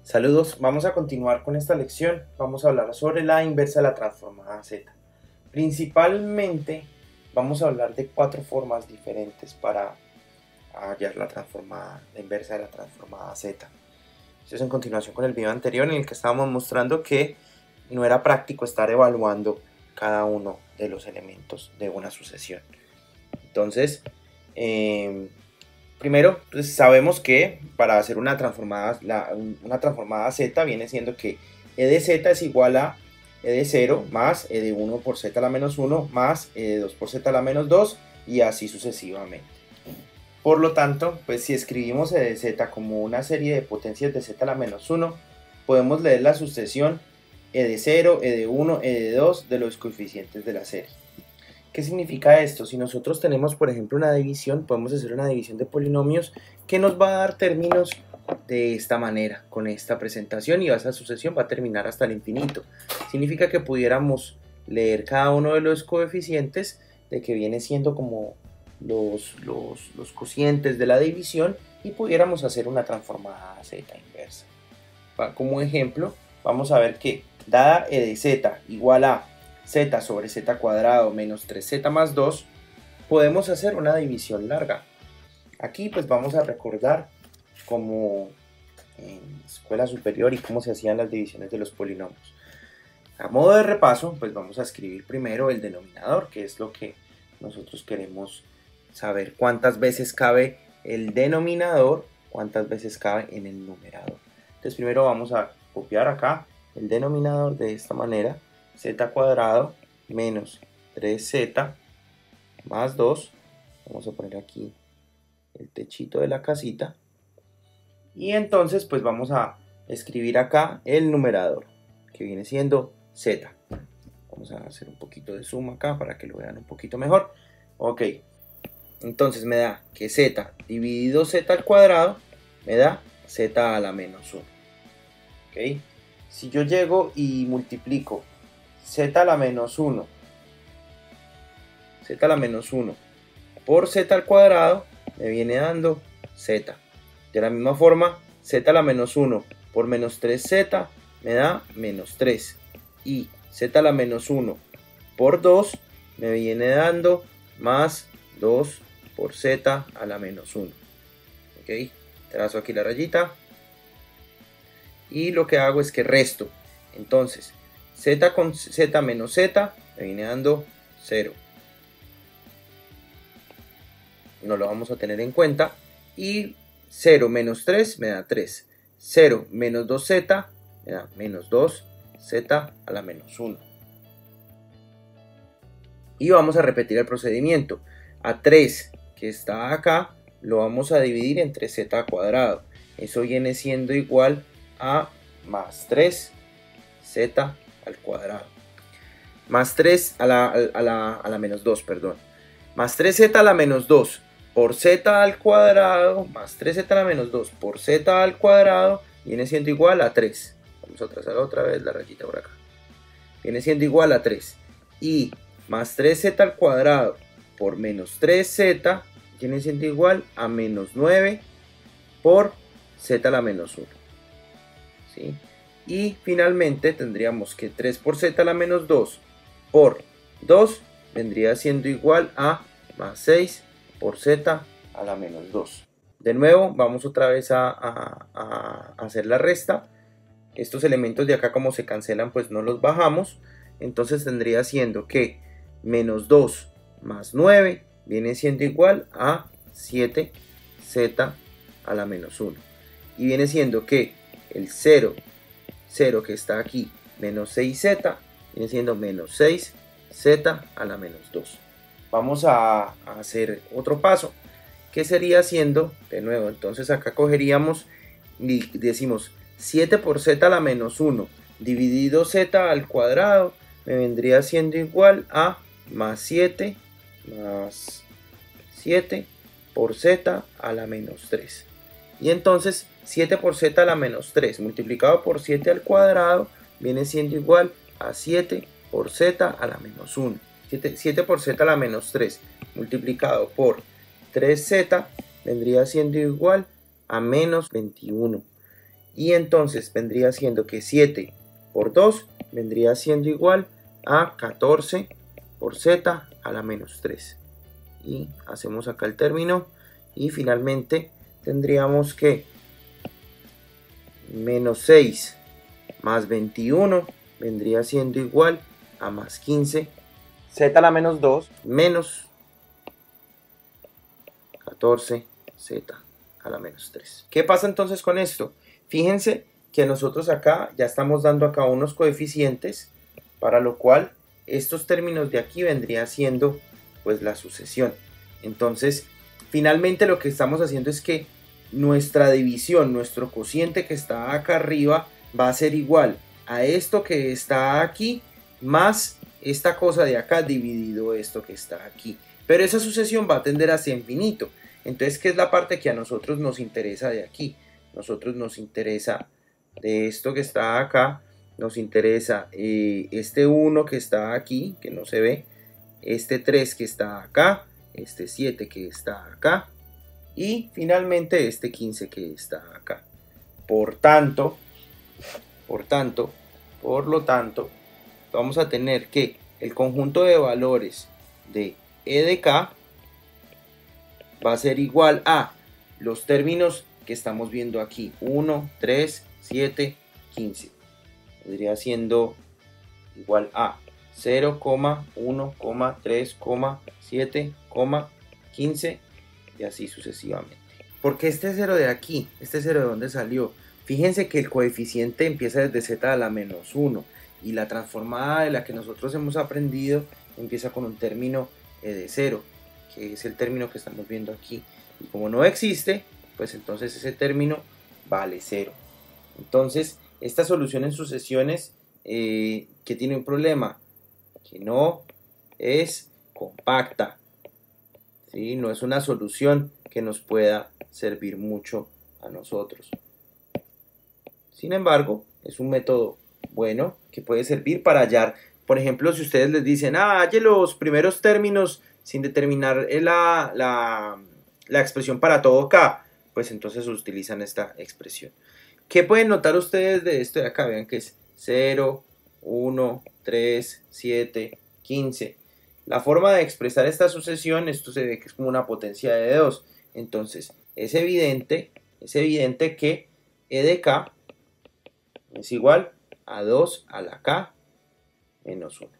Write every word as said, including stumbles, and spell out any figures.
Saludos, vamos a continuar con esta lección. Vamos a hablar sobre la inversa de la transformada z. Principalmente vamos a hablar de cuatro formas diferentes para hallar la transformada, la inversa de la transformada z. Esto es en continuación con el video anterior en el que estábamos mostrando que no era práctico estar evaluando cada uno de los elementos de una sucesión. Entonces, eh, primero, pues sabemos que para hacer una transformada, la, una transformada z viene siendo que e de z es igual a e de cero más e de uno por z a la menos uno más e de dos por z a la menos dos y así sucesivamente. Por lo tanto, pues si escribimos e de z como una serie de potencias de z a la menos uno, podemos leer la sucesión e de cero, e de uno, e de dos de los coeficientes de la serie. ¿Qué significa esto? Si nosotros tenemos, por ejemplo, una división, podemos hacer una división de polinomios que nos va a dar términos de esta manera, con esta presentación, y esa sucesión va a terminar hasta el infinito. Significa que pudiéramos leer cada uno de los coeficientes de que viene siendo como los, los, los cocientes de la división y pudiéramos hacer una transformada z inversa. Como ejemplo, vamos a ver que dada e de z igual a z sobre z cuadrado menos tres z más dos, podemos hacer una división larga. Aquí pues vamos a recordar como en escuela superior y cómo se hacían las divisiones de los polinomios. A modo de repaso, pues vamos a escribir primero el denominador, que es lo que nosotros queremos saber, cuántas veces cabe el denominador, cuántas veces cabe en el numerador. Entonces primero vamos a copiar acá el denominador de esta manera, z cuadrado menos tres z más dos, vamos a poner aquí el techito de la casita, y entonces pues vamos a escribir acá el numerador, que viene siendo z. Vamos a hacer un poquito de zoom acá para que lo vean un poquito mejor. Ok, entonces me da que z dividido z al cuadrado me da z a la menos uno. Ok, si yo llego y multiplico z a la menos uno z a la menos uno por z al cuadrado, me viene dando z. De la misma forma, z a la menos uno por menos tres z me da menos tres, y z a la menos uno por dos me viene dando más dos por z a la menos uno. Ok, trazo aquí la rayita y lo que hago es que resto. Entonces z con z menos z me viene dando cero. No lo vamos a tener en cuenta. Y cero menos tres me da tres. cero menos dos z me da menos dos z a la menos uno. Y vamos a repetir el procedimiento. A tres que está acá lo vamos a dividir entre z cuadrado. Eso viene siendo igual a más tres z al cuadrado. Más tres a la, a la, a la menos dos, perdón. Más tres z a la menos dos por z al cuadrado, más tres z a la menos dos por z al cuadrado, viene siendo igual a tres. Vamos a trazar otra vez la rayita por acá. Viene siendo igual a tres. Y más tres z al cuadrado por menos tres z, viene siendo igual a menos nueve por z a la menos uno. ¿Sí? Y finalmente tendríamos que tres por z a la menos dos por dos vendría siendo igual a más seis por z a la menos dos. De nuevo vamos otra vez a, a, a hacer la resta. Estos elementos de acá, como se cancelan, pues no los bajamos. Entonces tendría siendo que menos dos más nueve viene siendo igual a siete z a la menos uno. Y viene siendo que el cero, cero que está aquí, menos seis z, viene siendo menos seis z a la menos dos. Vamos a, a hacer otro paso, que sería haciendo, de nuevo, entonces acá cogeríamos y decimos siete por z a la menos uno dividido z al cuadrado, me vendría siendo igual a más siete más siete por z a la menos tres. Y entonces siete por z a la menos tres multiplicado por siete al cuadrado viene siendo igual a siete por z a la menos uno. siete por z a la menos tres multiplicado por tres z vendría siendo igual a menos veintiuno. y entonces vendría siendo que siete por dos vendría siendo igual a catorce por z a la menos tres. Y hacemos acá el término y finalmente tendríamos que menos seis más veintiuno vendría siendo igual a más quince Z a la menos dos menos catorce z a la menos tres. ¿Qué pasa entonces con esto? Fíjense que nosotros acá ya estamos dando acá unos coeficientes, para lo cual estos términos de aquí vendría siendo pues la sucesión. Entonces finalmente lo que estamos haciendo es que nuestra división, nuestro cociente que está acá arriba va a ser igual a esto que está aquí más esta cosa de acá dividido esto que está aquí. Pero esa sucesión va a tender hacia infinito. Entonces, ¿qué es la parte que a nosotros nos interesa de aquí? Nosotros nos interesa de esto que está acá, nos interesa eh, este uno que está aquí, que no se ve, este tres que está acá, este siete que está acá, y finalmente este quince que está acá. Por tanto, por tanto, por lo tanto, vamos a tener que el conjunto de valores de E de K va a ser igual a los términos que estamos viendo aquí, uno, tres, siete, quince. Vendría siendo igual a cero, uno, tres, siete, quince y así sucesivamente. Porque este cero de aquí, este cero de dónde salió, fíjense que el coeficiente empieza desde z a la menos uno y la transformada de la que nosotros hemos aprendido empieza con un término e de cero, que es el término que estamos viendo aquí, y como no existe, pues entonces ese término vale cero. Entonces esta solución en sucesiones eh, que tiene un problema, que no es compacta, ¿sí? No es una solución que nos pueda servir mucho a nosotros. Sin embargo, es un método bueno que puede servir para hallar, por ejemplo, si ustedes les dicen, ah, halle los primeros términos sin determinar la, la, la expresión para todo K, pues entonces utilizan esta expresión. ¿Qué pueden notar ustedes de esto de acá? Vean que es cero, uno, tres, siete, quince. La forma de expresar esta sucesión, esto se ve que es como una potencia de dos. Entonces, es evidente, es evidente que E de K es igual a dos a la K menos uno.